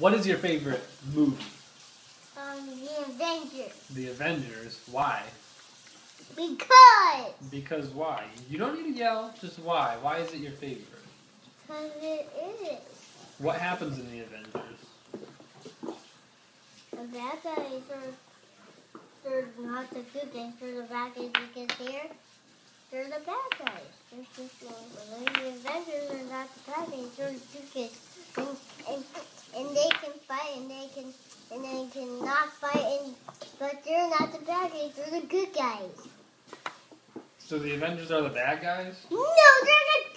What is your favorite movie? The Avengers. The Avengers. Why? Because. Because why? You don't need to yell. Just why? Why is it your favorite? Because it is. What happens in the Avengers? The bad guys they're not the good guys. They're the bad guys because they're the bad guys. They're just the Avengers are not the bad guys. They're the good guys. And they can fight and they can not fight but they're not the bad guys. They're the good guys. So the Avengers are the bad guys? No, they're the